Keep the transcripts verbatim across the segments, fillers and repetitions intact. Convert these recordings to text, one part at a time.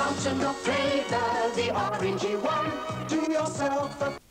fountain of flavor, the orangey one. Do yourself a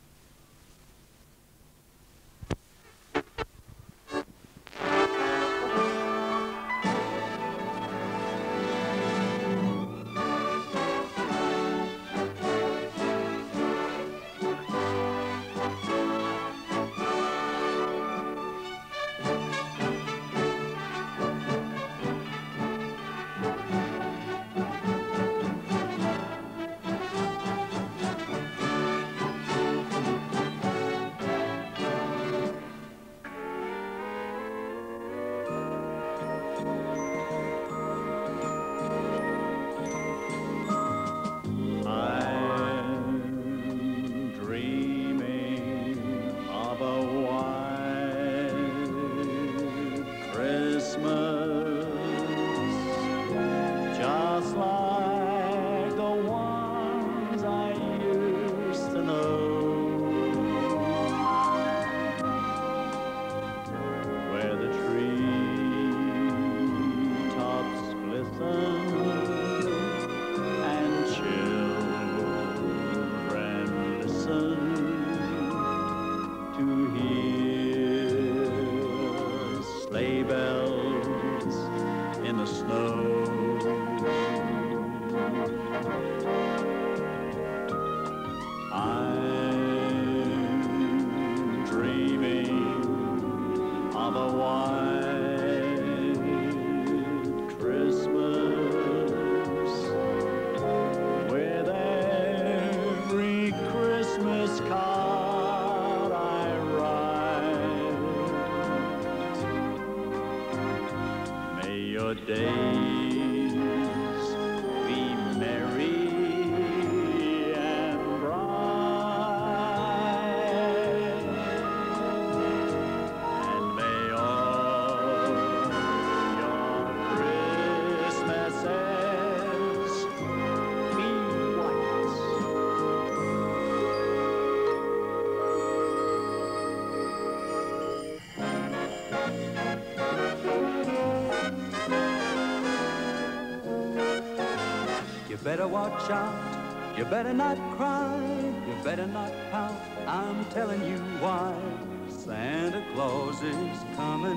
better watch out, you better not cry, you better not pout, I'm telling you why. Santa Claus is coming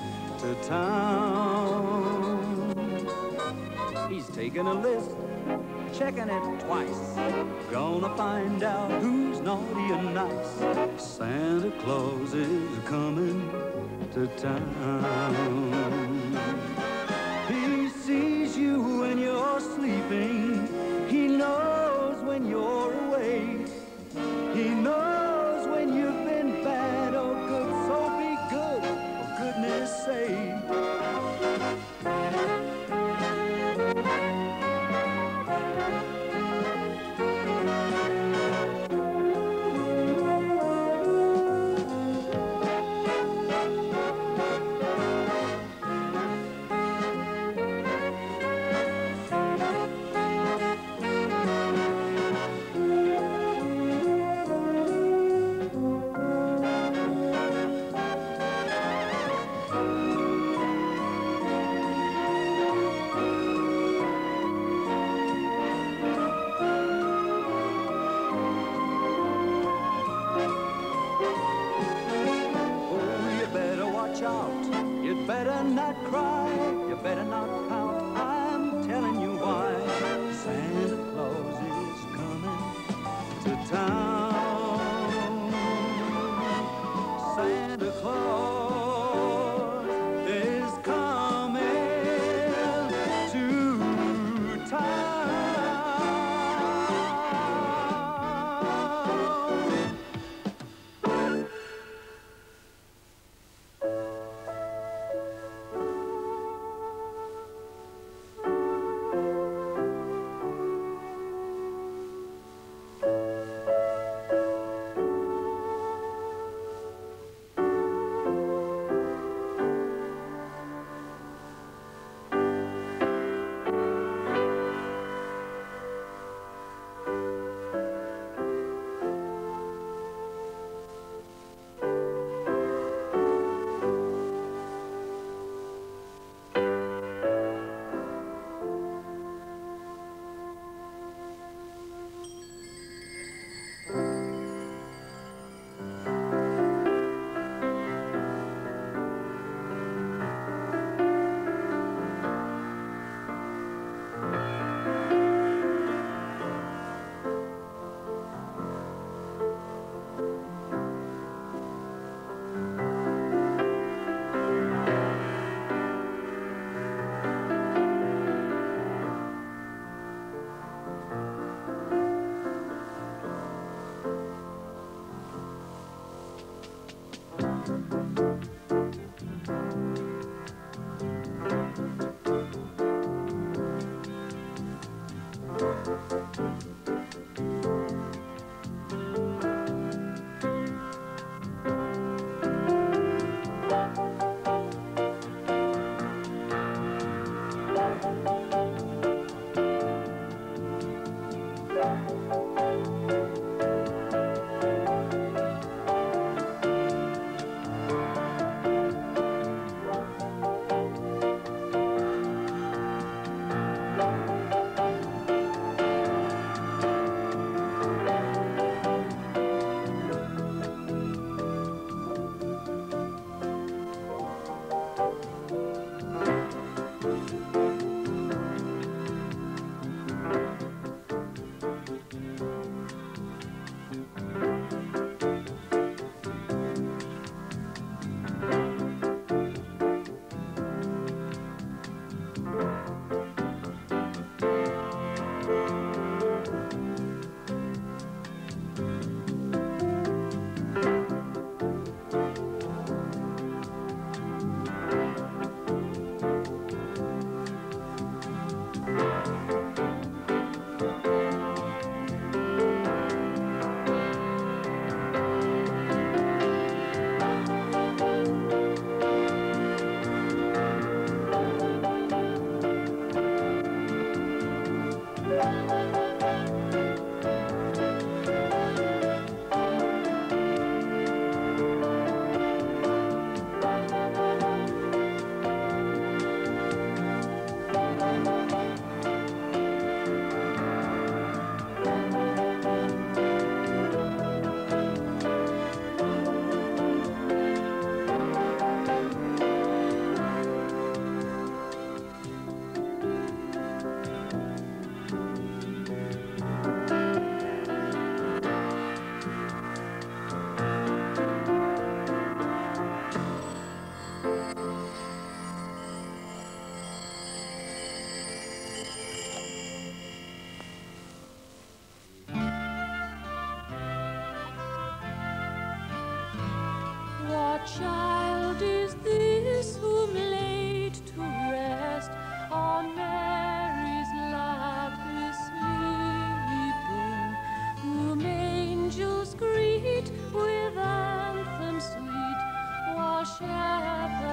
to town. He's taking a list, checking it twice, gonna find out who's naughty and nice. Santa Claus is coming to town. He sees you when you're sleeping, he knows when you're awake, he knows when you've been bad or good, so be good, for goodness sake. Better not cry, you better not pout, I'm telling you why. Santa Claus is coming to town. Santa Claus is coming to town.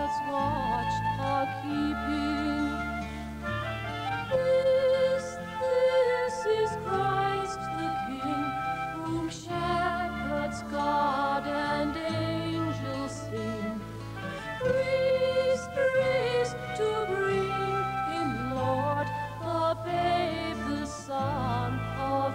shepherds watched are keeping. This, this is Christ the King, whom shepherds guard and angels sing. Praise, praise to bring him, Lord, the babe, the Son of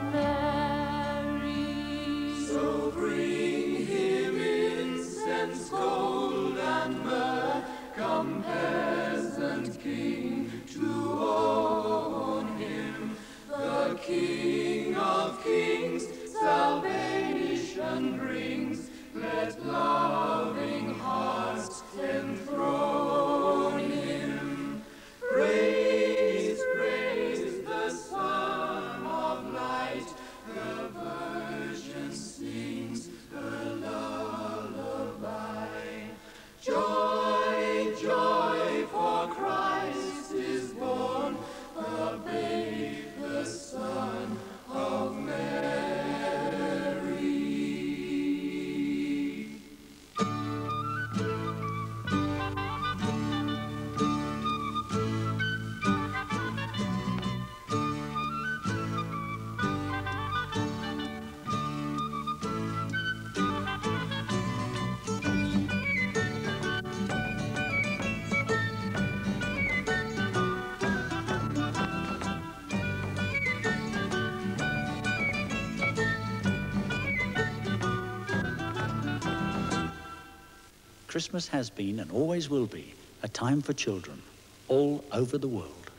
Mary. So bring him incense, gold, and myrrh. Come, peasant king, to own him. The King of kings, salvation brings. Let loving hearts enthrone him. Praise, praise the Son of light. The Virgin sings her lullaby. Joy, joy, for Christ is born, the babe, the Son of Mary. Christmas has been and always will be a time for children all over the world.